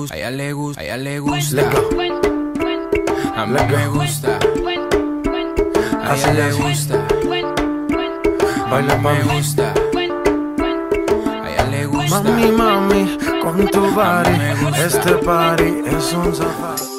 A ella le gusta, a ella le gusta. A mí me gusta. A ella le gusta. Baila me gusta. A ella le gusta. Mami, mami, con tu body. Este party es un safari.